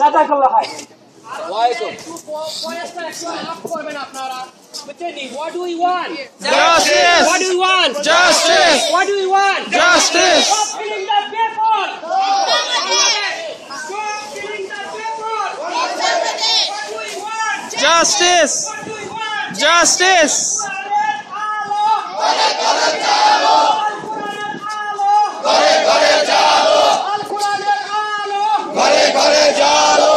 জাযাকাল্লাহ খায়। What do we want? Justice! What do we want? Justice! What do we want? Justice! Stop killing the people! Stop killing the people! What do we want? Justice! What do we want? Justice! ঘরে ঘরে জালো